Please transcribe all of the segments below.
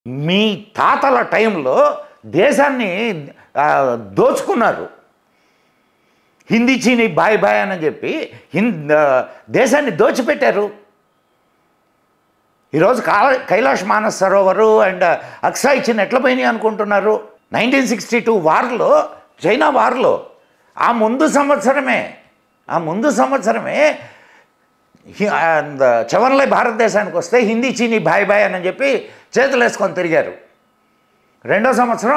మీ తాతల టైంలో దేశాన్ని దోచుకున్నారు. హిందీ చీని బాయ్ బాయ్ అని చెప్పి దేశాన్ని దోచిపెట్టారు. ఈరోజు కైలాష్ మానస్ సరోవరు అండ్ అక్సాయ్ చిన్ ఎట్లా పోయినాయి అనుకుంటున్నారు? 1962 వార్లో, చైనా వార్లో ఆ ముందు సంవత్సరమే చవన్లై భారతదేశానికి వస్తే హిందీ చీని బాయ్ బాయ్ అని చెప్పి చేతులు వేసుకొని తిరిగారు. రెండో సంవత్సరం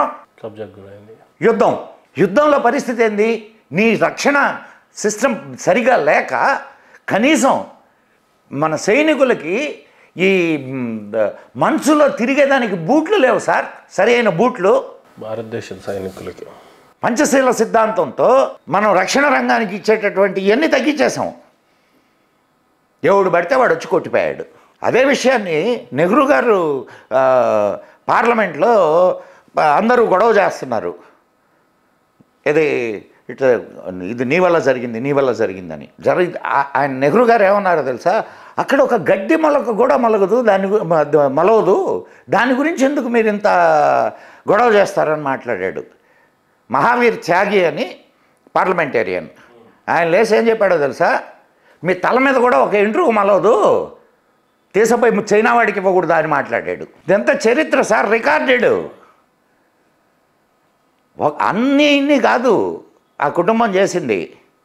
యుద్ధంలో పరిస్థితి ఏంది? నీ రక్షణ సిస్టమ్ సరిగా లేక కనీసం మన సైనికులకి ఈ మనసులో తిరిగేదానికి బూట్లు లేవు సార్, సరైన బూట్లు. భారతదేశ సైనికులకి పంచశీల సిద్ధాంతంతో మనం రక్షణ రంగానికి ఇచ్చేటటువంటి ఇవన్నీ తగ్గించేసాం. ఎవడు పడితే వాడు వచ్చి కొట్టిపోయాడు. అదే విషయాన్ని నెహ్రూ గారు పార్లమెంట్లో అందరూ గొడవ చేస్తున్నారు. ఇది నీ వల్ల జరిగిందని ఆయన నెహ్రూ గారు ఏమన్నారో తెలుసా? అక్కడ ఒక గడ్డి మొలక కూడా మొలగదు, మలవదు, దాని గురించి ఎందుకు మీరు ఇంత గొడవ చేస్తారని మాట్లాడాడు. మహావీర్ త్యాగి అని పార్లమెంటేరియన్, ఆయన లేసి ఏం చెప్పాడో తెలుసా? మీ తల మీద కూడా ఒక ఇంట్రూ మలవదు, తీసపోయి చైనా వాడికి ఇవ్వకూడదు అని మాట్లాడాడు. ఇదంతా చరిత్ర సార్, రికార్డెడ్. ఇన్ని కాదు ఆ కుటుంబం చేసింది.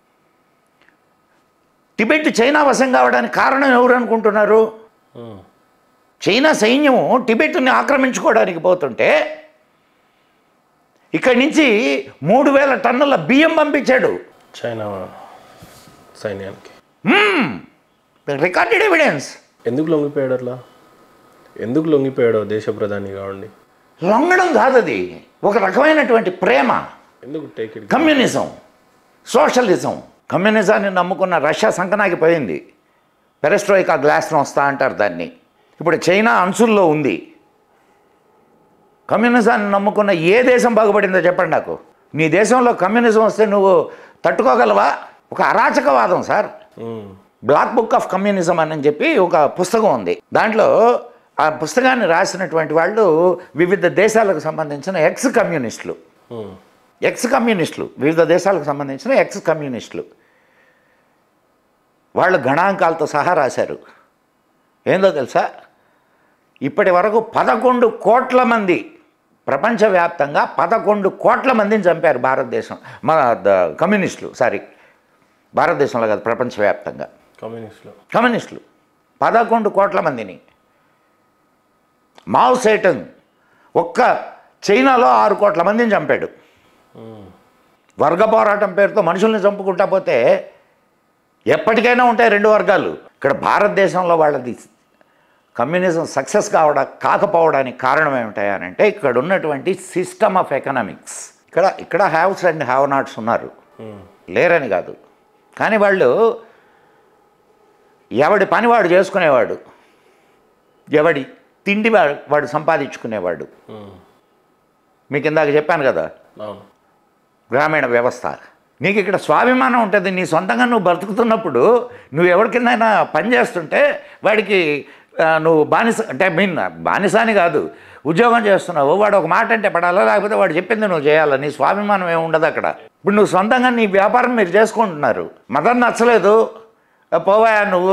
టిబెట్ చైనా వశం కావడానికి కారణం ఎవరు అనుకుంటున్నారు? చైనా సైన్యము టిబెట్ని ఆక్రమించుకోవడానికి పోతుంటే ఇక్కడి నుంచి 3000 టన్నుల బియ్యం పంపించాడు చైనా సైన్యానికి. Recorded evidence. ఎందుకు లొంగిపోయాడు అట్లా? ఎందుకు లొంగిపోయాడో దేశ ప్రధాని కావండి. లొంగడం కాదు, అది ఒక రకమైనటువంటి ప్రేమ. ఎందుకు కమ్యూనిజం, సోషలిజం. కమ్యూనిజాన్ని నమ్ముకున్న రష్యా సంకనాగిపోయింది. పెరెస్ట్రోయికా గ్లాస్ను వస్తా అంటారు దాన్ని. ఇప్పుడు చైనా అంచుల్లో ఉంది. కమ్యూనిజాన్ని నమ్ముకున్న ఏ దేశం బాగుపడిందో చెప్పండి నాకు. నీ దేశంలో కమ్యూనిజం వస్తే నువ్వు తట్టుకోగలవా? ఒక అరాచకవాదం sir. Black book of communism అని చెప్పి ఒక పుస్తకం ఉంది. దాంట్లో ఆ పుస్తకాన్ని రాసినటువంటి వాళ్ళు వివిధ దేశాలకు సంబంధించిన ఎక్స్ కమ్యూనిస్టులు, వివిధ దేశాలకు సంబంధించిన ఎక్స్ కమ్యూనిస్టులు. వాళ్ళు గణాంకాలతో సహా రాశారు. ఏందో తెలుసా? ఇప్పటి వరకు 11 కోట్ల మంది, ప్రపంచవ్యాప్తంగా 11 కోట్ల మందిని చంపారు భారతదేశం, మన కమ్యూనిస్టులు. భారతదేశంలో కాదు, ప్రపంచవ్యాప్తంగా కమ్యూనిస్టులు 11 కోట్ల మందిని. మావ్ సేటంగ్ ఒక్క చైనాలో 6 కోట్ల మందిని చంపాడు. వర్గ పోరాటం పేరుతో మనుషుల్ని చంపుకుంటా పోతే ఎప్పటికైనా ఉంటాయి 2 వర్గాలు. ఇక్కడ భారతదేశంలో వాళ్ళది కమ్యూనిజం సక్సెస్ కాకపోవడానికి కారణం ఏమిటాయనంటే ఇక్కడ ఉన్నటువంటి సిస్టమ్ ఆఫ్ ఎకనామిక్స్. ఇక్కడ హ్యావ్స్ అండ్ హ్యావ్ నాట్స్ ఉన్నారు, లేరని కాదు. కానీ వాళ్ళు ఎవడి పని వాడు చేసుకునేవాడు, ఎవడి తిండి వాడు సంపాదించుకునేవాడు. మీకు ఇందాక చెప్పాను కదా, గ్రామీణ వ్యవస్థ. నీకు ఇక్కడ స్వాభిమానం ఉంటుంది. నీ సొంతంగా నువ్వు బ్రతుకుతున్నప్పుడు నువ్వు ఎవరి కిందైనా పని చేస్తుంటే వాడికి నువ్వు బానిస, అంటే బానిస అని కాదు, ఉద్యోగం చేస్తున్నావు, వాడు ఒక మాట అంటే పడాలా, లేకపోతే వాడు చెప్పింది నువ్వు చేయాలా. నీ స్వాభిమానం ఏమి ఉండదు అక్కడ. ఇప్పుడు నువ్వు సొంతంగా నీ వ్యాపారం మీరు చేసుకుంటున్నారు. మదర్ నచ్చలేదు, పోవా నువ్వు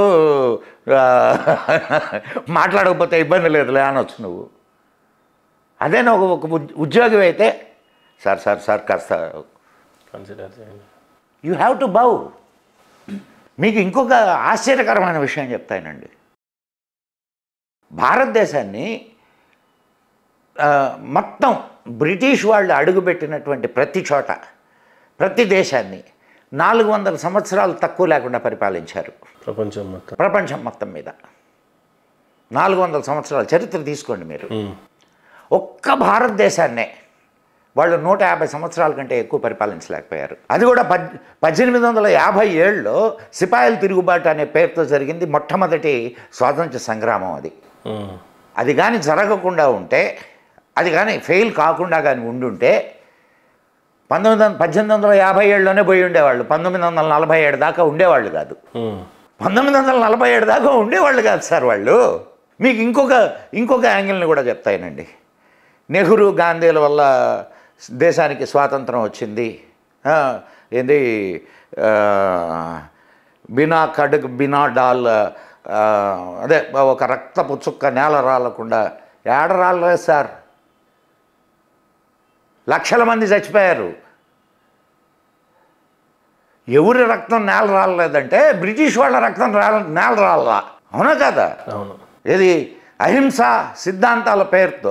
మాట్లాడకపోతే ఇబ్బంది లేదులే అనొచ్చు నువ్వు. అదే నువ్వు ఒక ఉద్యోగి అయితే సార్ కాస్త కన్సిడర్ చేయండి, యూ హ్యావ్ టు బౌ. మీకు ఇంకొక ఆశ్చర్యకరమైన విషయం చెప్తానండి. భారతదేశాన్ని మొత్తం బ్రిటిష్ వాళ్ళు అడుగుపెట్టినటువంటి ప్రతి చోట, ప్రతి దేశాన్ని 400 సంవత్సరాలు తక్కువ లేకుండా పరిపాలించారు. ప్రపంచం మొత్తం మీద 400 సంవత్సరాల చరిత్ర తీసుకోండి మీరు. ఒక్క భారతదేశాన్నే వాళ్ళు 150 సంవత్సరాల కంటే ఎక్కువ పరిపాలించలేకపోయారు. అది కూడా 1857లో సిపాయిల తిరుగుబాటు అనే పేరుతో జరిగింది మొట్టమొదటి స్వాతంత్ర సంగ్రామం. అది కానీ జరగకుండా ఉంటే, అది కానీ ఫెయిల్ కాకుండా కానీ ఉండుంటే 1857లోనే పోయి ఉండేవాళ్ళు. 1947 దాకా ఉండేవాళ్ళు కాదు. 1947 దాకా ఉండేవాళ్ళు కాదు సార్ వాళ్ళు. మీకు ఇంకొక యాంగిల్ని కూడా చెప్తానండి. నెహ్రూ గాంధీల వల్ల దేశానికి స్వాతంత్రం వచ్చింది. ఏంది బినా కడుగ్ బినా డాల్, అదే ఒక రక్తపు చుక్క నేల రాలకుండా ఏడ రాలేదు సార్. లక్షల మంది చచ్చిపోయారు. ఎవరి రక్తం నేల రాలేదంటే బ్రిటిష్ వాళ్ళ రక్తం నేల రాలా. అవునా కదా? అవును. ఇది అహింసా సిద్ధాంతాల పేరుతో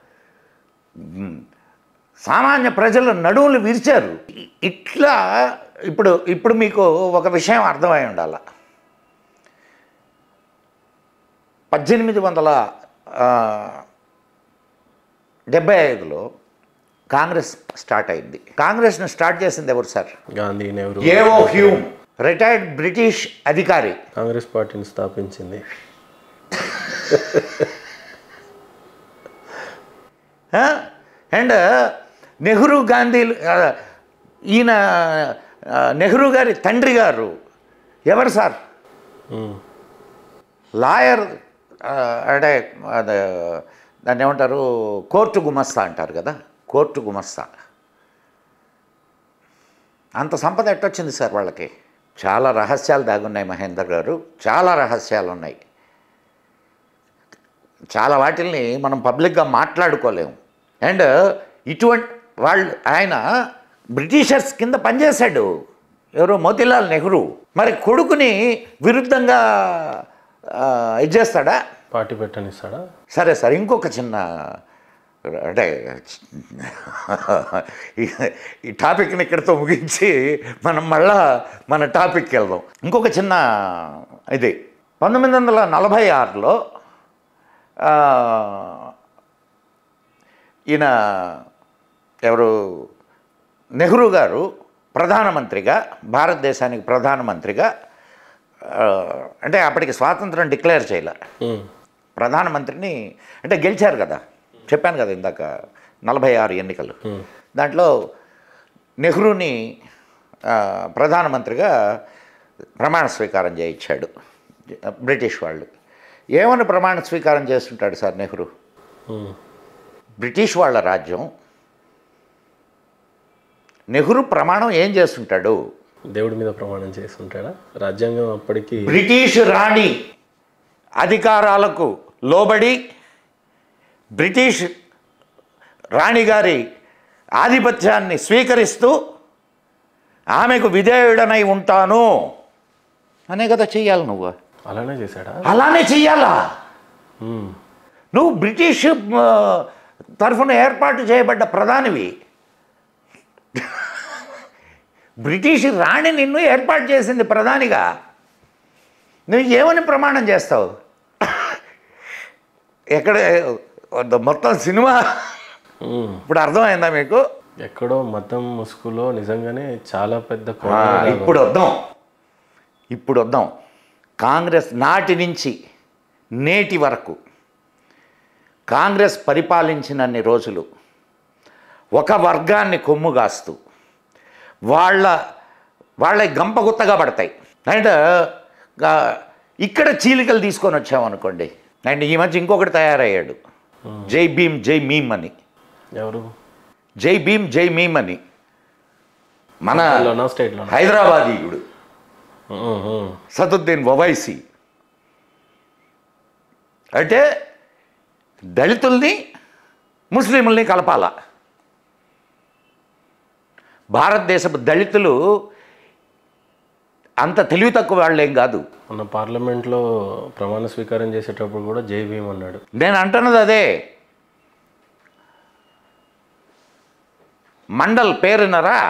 సామాన్య ప్రజల నడువులు విరిచారు. ఇట్లా ఇప్పుడు మీకు ఒక విషయం అర్థమై ఉండాలి. 1875లో కాంగ్రెస్ స్టార్ట్ అయింది. కాంగ్రెస్ని స్టార్ట్ చేసింది ఎవరు sir? Gandhi, Nehru. A O Hume, retired British అధికారి కాంగ్రెస్ పార్టీని స్థాపించింది. అండ్ నెహ్రూ గాంధీలు, ఈయన నెహ్రూ గారి తండ్రి గారు ఎవరు సార్? లాయర్, అంటే దాన్ని ఏమంటారు, కోర్టు గుమస్తా అంటారు కదా, కోర్టు గుమస్తా. అంత సంపద ఎట్టొచ్చింది సార్ వాళ్ళకి? చాలా రహస్యాలు దాగున్నాయి మహేందర్ గారు, చాలా రహస్యాలు ఉన్నాయి. చాలా వాటిల్ని మనం పబ్లిక్గా మాట్లాడుకోలేము. అండ్ ఇటువంటి ఆయన బ్రిటిషర్స్ కింద పనిచేశాడు. ఎవరు? మోతీలాల్ నెహ్రూ. మరి కొడుకుని విరుద్ధంగా ఇది చేస్తాడా? పార్టీ పెట్టనిస్తాడా? సరే సార్, ఇంకొక చిన్న, అంటే ఈ టాపిక్ని ఇక్కడితో ముగించి మనం మళ్ళా మన టాపిక్కి వెళ్దాం. ఇంకొక చిన్న ఇది 1946లో ఈయన ఎవరు, నెహ్రూ గారు ప్రధానమంత్రిగా, భారతదేశానికి ప్రధానమంత్రిగా, అంటే అప్పటికి స్వాతంత్రం డిక్లేర్ చేయలే, ప్రధానమంత్రిని అంటే గెలిచారు కదా, చెప్పాను కదా ఇందాక 46 ఎన్నికలు. దాంట్లో నెహ్రూని ప్రధానమంత్రిగా ప్రమాణ స్వీకారం చేయించాడు బ్రిటిష్ వాళ్ళు. ఏమని ప్రమాణ స్వీకారం చేస్తుంటాడు సార్ నెహ్రూ? బ్రిటిష్ వాళ్ళ రాజ్యం, నెహ్రూ ప్రమాణం ఏం చేస్తుంటాడు? దేవుడి మీద ప్రమాణం చేస్తుంటాడా? రాజ్యాంగం అప్పటికి బ్రిటిష్ రాణి అధికారాలకు లోబడి, బ్రిటిష్ రాణి గారి ఆధిపత్యాన్ని స్వీకరిస్తూ ఆమెకు విధేయుడనై ఉంటాను అనే కదా చెయ్యాలి నువ్వు. అలానే చేశాడా? అలానే చెయ్యాలా? నువ్వు బ్రిటిష్ తరఫున ఏర్పాటు చేయబడ్డ ప్రధానివి. బ్రిటిష్ రాణి నిన్ను ఏర్పాటు చేసింది ప్రధానిగా. నువ్వు ఏమని ప్రమాణం చేస్తావు? ఎక్కడ మొత్తం సినిమా ఇప్పుడు అర్థమైందా మీకు? ఎక్కడో మతం ముసుగులో నిజంగానే చాలా పెద్ద ఇప్పుడు వద్దాం కాంగ్రెస్ నాటి నుంచి నేటి వరకు. కాంగ్రెస్ పరిపాలించినన్ని రోజులు ఒక వర్గాన్ని కొమ్ముగాస్తూ వాళ్ళ గంపగుత్తగా పడతాయి. అండ్ ఇక్కడ చీలికలు తీసుకొని వచ్చామనుకోండి. అండ్ ఈ మధ్య ఇంకొకటి తయారయ్యాడు, జై భీమ్ జై మీమ్ అని. ఎవరు? జై భీమ్ జై మీమ్ అని మన స్టేట్లో హైదరాబాదీయుడు సదుద్దీన్ ఓవైసీ. అంటే దళితుల్ని ముస్లింల్ని కలపాల. భారతదేశపు దళితులు అంత తెలివి తక్కువ వాళ్ళేం కాదు. మన పార్లమెంట్లో ప్రమాణ స్వీకారం చేసేటప్పుడు కూడా జై భీమ్ అన్నాడు. నేను అంటున్నది అదే. మండల్ పేరునరా?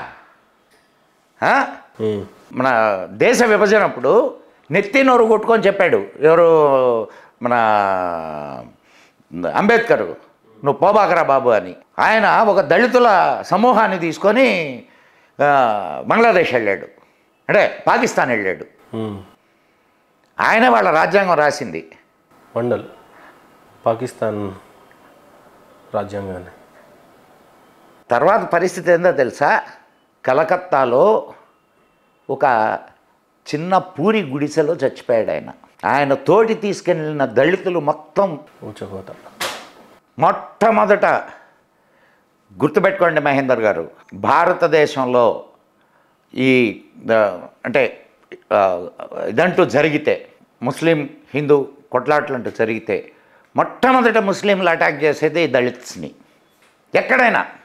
మన దేశ విభజనప్పుడు నెత్తి నోరు కొట్టుకొని చెప్పాడు ఎవరు, మన అంబేద్కర్, నువ్వు పోబాకరా బాబు అని. ఆయన ఒక దళితుల సమూహాన్ని తీసుకొని బంగ్లాదేశ్ వెళ్ళాడు, అంటే పాకిస్తాన్ వెళ్ళాడు. ఆయనే వాళ్ళ రాజ్యాంగం రాసింది. మండల్ పాకిస్తాన్ రాజ్యాంగాన్ని. తర్వాత పరిస్థితి ఏందో తెలుసా? కలకత్తాలో ఒక చిన్న పూరి గుడిసెలో చచ్చిపోయాడు ఆయన. ఆయన తోటి తీసుకెళ్ళిన దళితులు మొత్తం ఊచకోత. మొట్టమొదట గుర్తుపెట్టుకోండి మహేందర్ గారు, భారతదేశంలో ఈ అంటే ఇదంటూ జరిగితే, ముస్లిం హిందూ కొట్లాటలంటూ జరిగితే మొట్టమొదట ముస్లింలు అటాక్ చేసేది దళిత్స్ని. ఎక్కడైనా